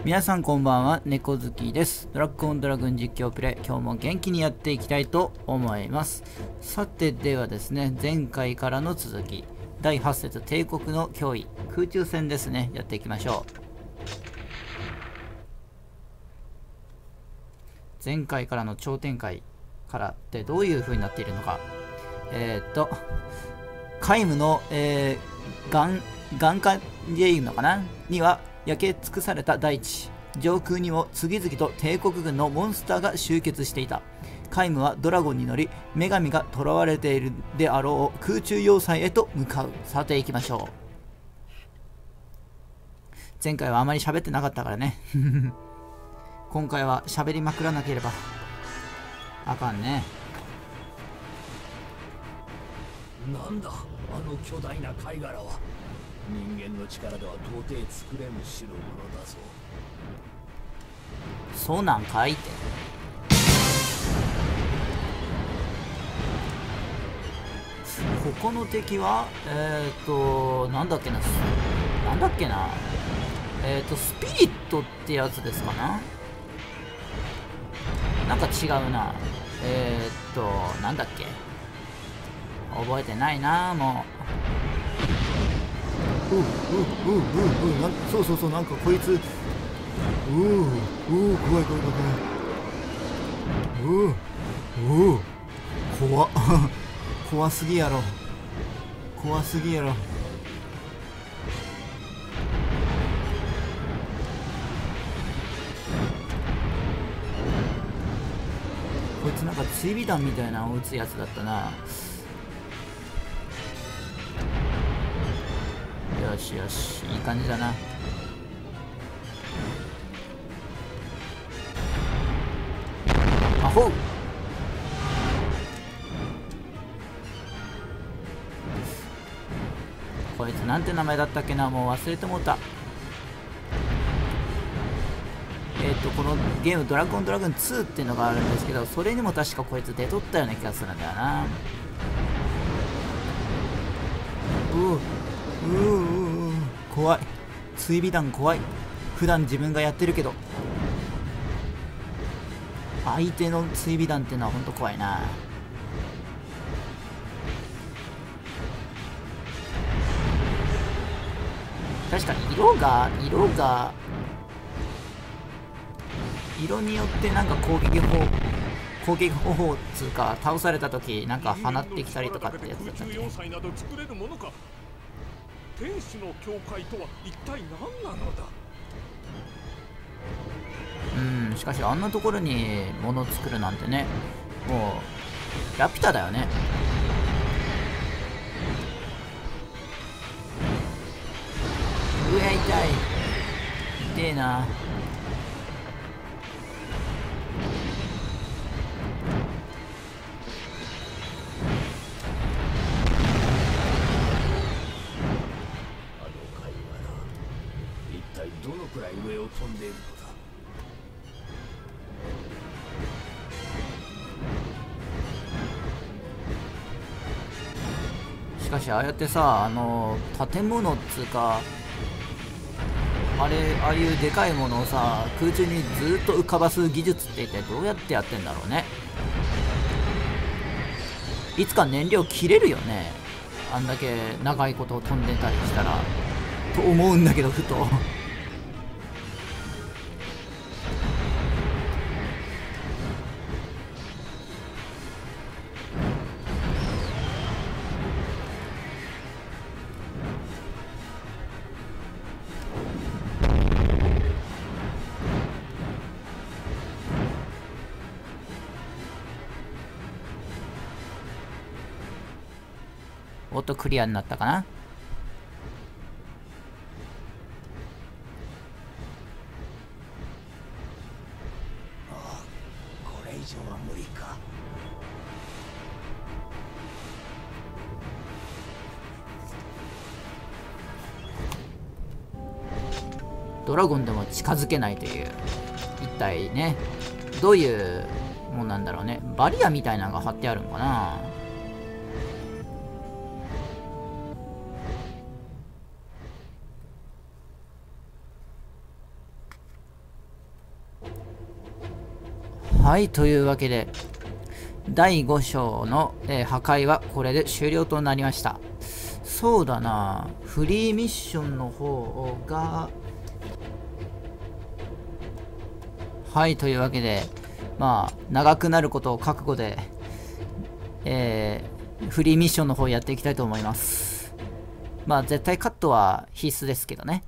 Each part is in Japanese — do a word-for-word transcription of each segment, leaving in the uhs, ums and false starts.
皆さんこんばんは、猫好きです。ドラッグオンドラグン実況プレイ、今日も元気にやっていきたいと思います。さてではですね、前回からの続き、だいはち節帝国の脅威、空中戦ですね、やっていきましょう。前回からの超展開からってどういう風になっているのか。えー、っと、皆無の、えー、眼、眼下でいうのかなには、焼け尽くされた大地、上空にも次々と帝国軍のモンスターが集結していた。皆無はドラゴンに乗り、女神が囚われているであろう空中要塞へと向かう。さて行きましょう。前回はあまり喋ってなかったからね今回は喋りまくらなければあかんね。 なんだあの巨大な貝殻は。人間の力では到底作れぬ代物だぞ。 そうなんかいって。ここの敵はえっ、ー、となんだっけななんだっけなえっ、ー、とスピリットってやつですかな。なんか違うな。えっ、ー、となんだっけ覚えてないなもう。ううううううなんそうそうそう、なんかこいつうううう怖い怖い怖い怖いううう怖っ怖すぎやろ怖すぎやろ。こいつなんか追尾弾みたいなのを撃つやつだったな。よしよし、いい感じだな。アホ。こいつなんて名前だったっけな、もう忘れてもうた。えっとこのゲームドラゴンドラグンツーっていうのがあるんですけど、それにも確かこいつ出とったような気がするんだよな。ううううう怖い。追尾弾怖い。普段自分がやってるけど相手の追尾弾っていうのはほんと怖いな。確かに色が色が色によってなんか攻撃法攻撃方法っつうか、倒された時なんか放ってきたりとかってやつだったっけ。 天使の教会とは一体何なのだ。 うん、しかしあんなところに物を作るなんてね、もうラピュタだよね。うわ痛い痛えな。 どのくらい上を飛んでいるのだ。 しかしああやってさ、あの建物っつうかあれああいうでかいものをさ空中にずっと浮かばす技術って一体どうやってやってんだろうね。いつか燃料切れるよね、あんだけ長いこと飛んでたりしたらと思うんだけど、ふとおっとクリアになったかな。 ああ、これ以上は無理か。 ドラゴンでも近づけないという、一体ねどういうもんなんだろうね。バリアみたいなのが貼ってあるのかな。 はい、というわけでだいご章の、えー、破壊はこれで終了となりました。そうだな、フリーミッションの方が、はい、というわけでまあ長くなることを覚悟で、えー、フリーミッションの方やっていきたいと思います。まあ絶対カットは必須ですけどね。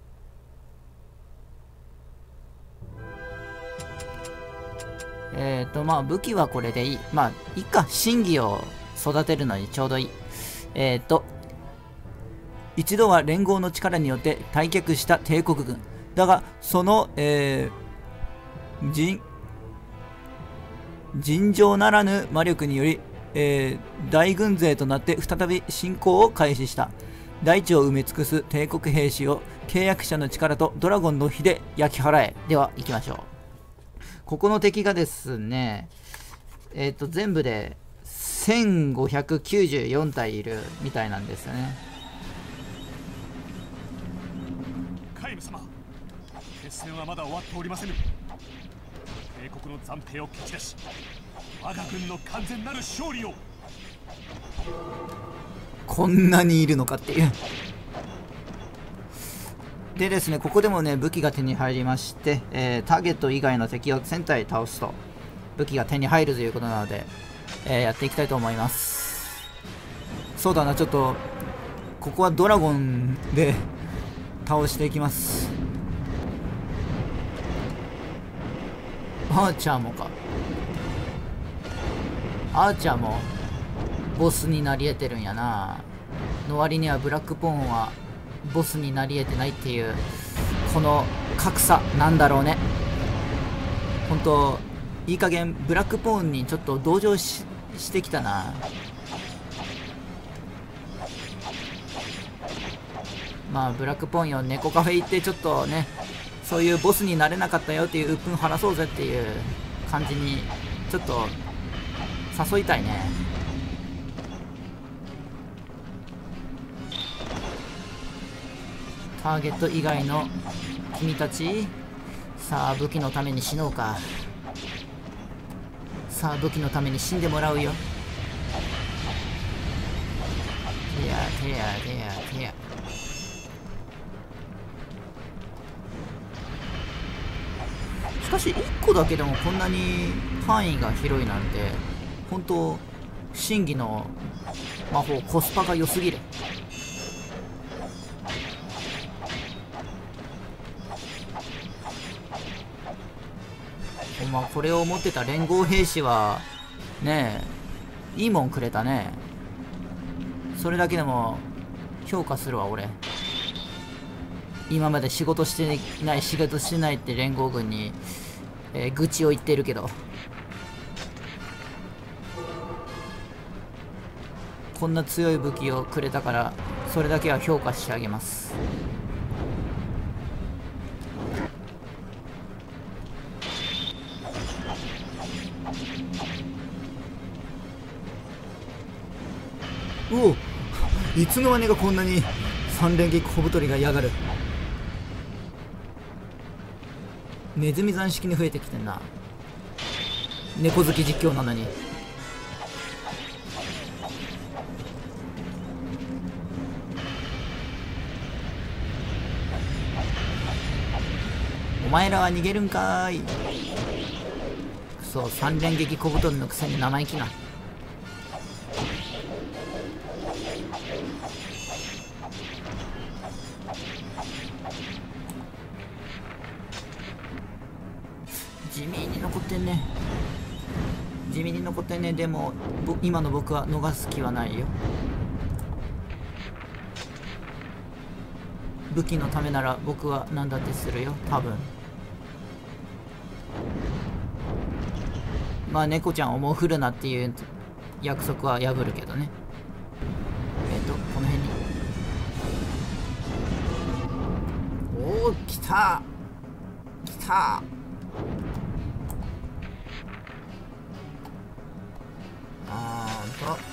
えっとまあ武器はこれでいい。まあいいか、神技を育てるのにちょうどいい。えっと一度は連合の力によって退却した帝国軍だが、その、えー、尋尋常ならぬ魔力により、えー、大軍勢となって再び侵攻を開始した。大地を埋め尽くす帝国兵士を契約者の力とドラゴンの火で焼き払え。では行きましょう。ここの敵がですね、えっと全部でせんごひゃくきゅうじゅうよん体いるみたいなんですよね。 カイム様、決戦はまだ終わっておりませぬ。帝国の残兵を蹴散らし、我が軍の完全なる勝利を。 こんなにいるのかっていう。でですね、ここでもね武器が手に入りまして、えー、ターゲット以外の敵をせん体倒すと武器が手に入るということなので、えー、やっていきたいと思います。そうだな、ちょっとここはドラゴンで倒していきます。アーチャーもか。アーチャーもボスになり得てるんやな。の割にはブラックポーンはボスになり得てないっていう、この格差なんだろうね。ほんといい加減ブラックポーンにちょっと同情 し, してきたな。まあブラックポーンよ、猫カフェ行ってちょっとね、そういうボスになれなかったよっていう鬱憤晴らそうぜっていう感じにちょっと誘いたいね。ターゲット以外の君たち、さあ武器のために死のうか。さあ武器のために死んでもらうよ。てやてやてやてや。しかしいっこだけでもこんなに範囲が広いなんて、本当真偽の魔法コスパが良すぎる。まあこれを持ってた連合兵士はねえ、いいもんくれたね。それだけでも評価するわ俺。今まで仕事してない仕事してないって連合軍に、えー、愚痴を言ってるけど、こんな強い武器をくれたからそれだけは評価してあげます。おお、いつの間にかこんなに三連撃小太りが嫌がる。ネズミ山式に増えてきてんな。猫好き実況なのに。お前らは逃げるんかーい。くそ、三連撃小太りのくせに生意気な。地味に残ってんね。地味に残ってんね。でも今の僕は逃す気はないよ。武器のためなら僕は何だってするよ多分。まあ猫ちゃんをもう振るなっていう約束は破るけどね。えっとこの辺に。おお、来た来た。あーと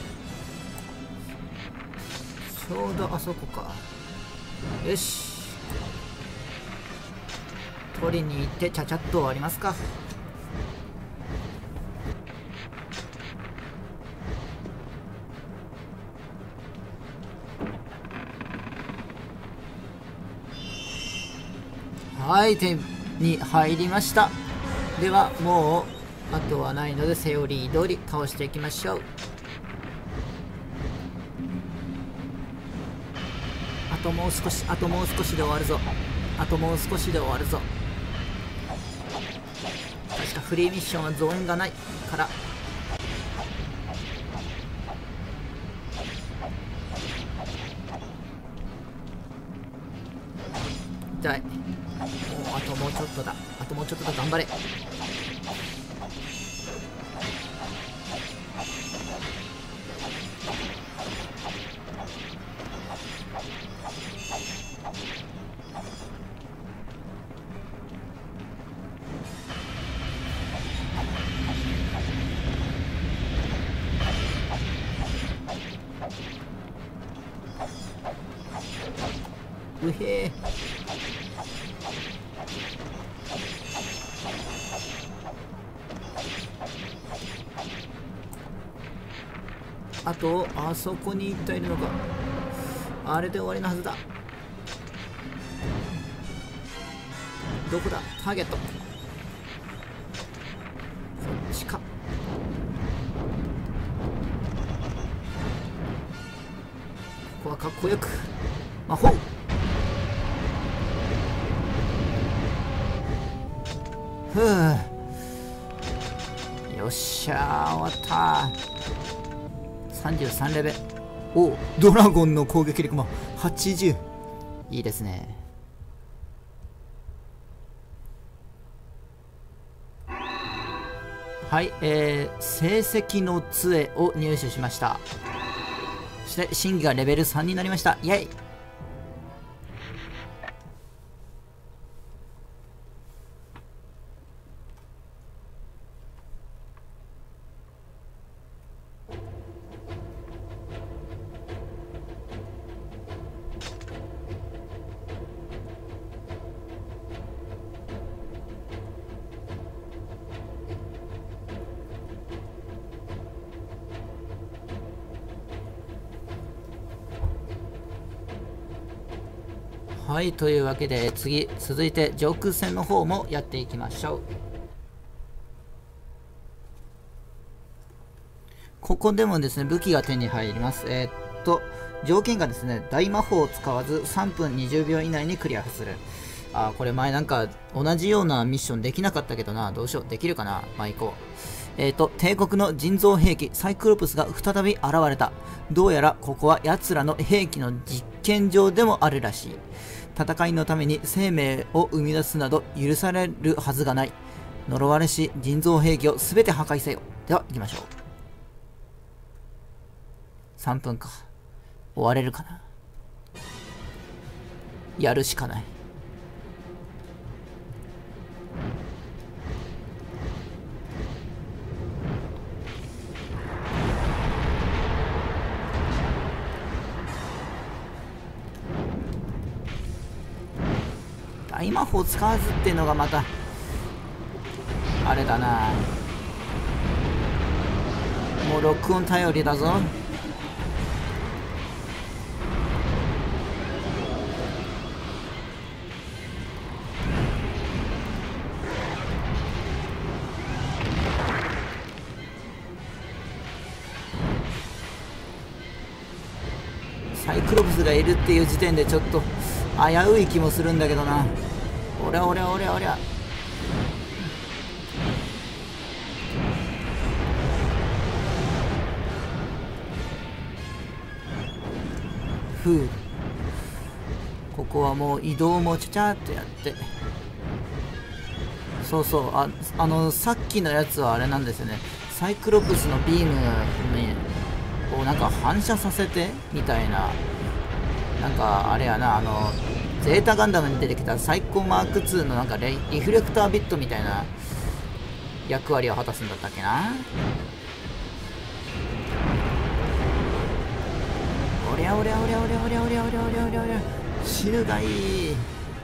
ちょうどあそこか。よし、取りに行ってちゃちゃっと終わりますか。 はい、手に入りました。ではもうあとはないのでセオリー通り倒していきましょう。あともう少し、あともう少しで終わるぞ。あともう少しで終わるぞ。確かフリーミッションは増援がないから。痛い。もうあともうちょっとだ。あともうちょっとだ。頑張れ。うへー。あとあそこにいったいるのか。あれで終わりのはずだ。どこだターゲット。そっちか。ここはかっこよく魔法。ふう、よっしゃー、終わった。さんじゅうさんレベル。おお、ドラゴンの攻撃力もはちじゅう。いいですね。はい、えー、成績の杖を入手しました。そして審議がレベルさんになりました。イェイ。はい、というわけで次続いて上空戦の方もやっていきましょう。ここでもですね武器が手に入ります。えー、っと条件がですね、大魔法を使わずさんぷんにじゅうびょう以内にクリアする。あー、これ前なんか同じようなミッションできなかったけどな。どうしよう、できるかな。まあ行こう。えーと、帝国の人造兵器サイクロプスが再び現れた。どうやらここは奴らの兵器の実験場でもあるらしい。戦いのために生命を生み出すなど許されるはずがない。呪われし人造兵器を全て破壊せよ。では行きましょう。さんぷんか。終われるかな。やるしかない。大魔法使わずっていうのがまたあれだな。もう録音頼りだぞ。サイクロプスがいるっていう時点でちょっと危うい気もするんだけどな。おりゃおりゃおりゃおりゃ。ふう、ここはもう移動もちゃちゃっとやって。そうそう、ああのさっきのやつはあれなんですよね。サイクロプスのビームにこうなんか反射させてみたいな。なんかあれやな、あのゼータガンダムに出てきたサイコマークツーのなんかレリフレクタービットみたいな役割を果たすんだったっけな。おりゃおりゃおりゃおりゃおりゃおりゃおりゃおりゃおりゃおりゃ、死ぬがいい。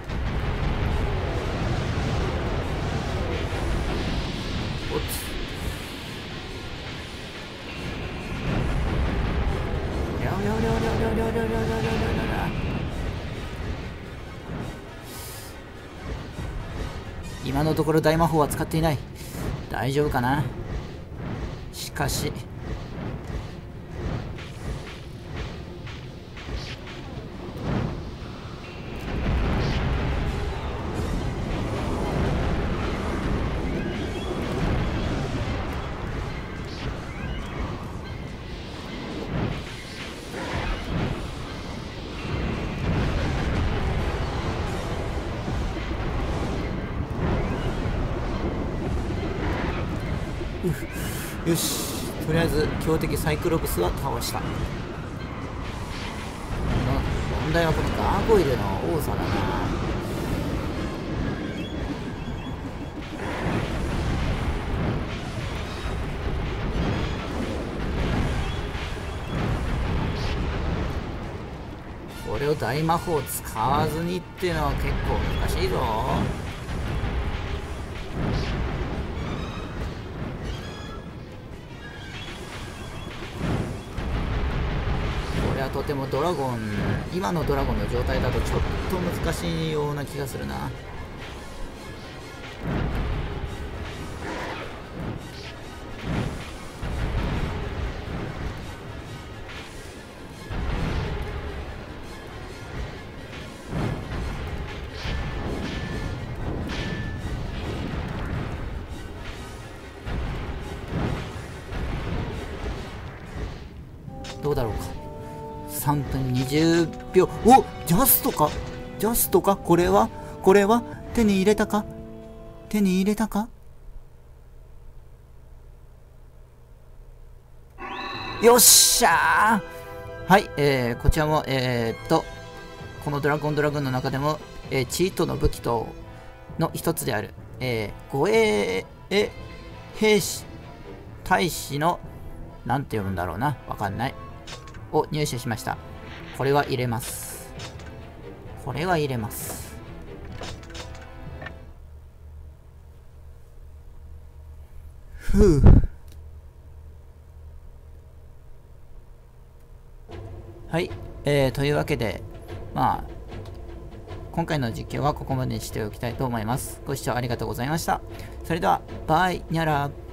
おっつ、おりゃおりゃおりゃおりゃおりゃおりゃおりゃおりゃおりゃおりゃおりゃおりゃ。 今のところ大魔法は使っていない。大丈夫かな。しかしよし、とりあえず強敵サイクロプスは倒した。問題はこのガーゴイルの多さだな。これを大魔法を使わずにっていうのは結構難しいぞ。とてもドラゴン、今のドラゴンの状態だとちょっと難しいような気がするな。どうだろうか。さんぷんにじゅうびょう。お、ジャストかジャストか。これはこれは手に入れたか手に入れたか。よっしゃー。はい、えー、こちらもえー、っとこのドラゴンドラグーンの中でも、えー、チートの武器との一つである、えー、護衛兵士大使のなんて読むんだろうな、わかんないを入手しました。これは入れます。これは入れます。ふう。はい、えー、というわけで、まあ今回の実況はここまでにしておきたいと思います。ご視聴ありがとうございました。それではバイニャラ。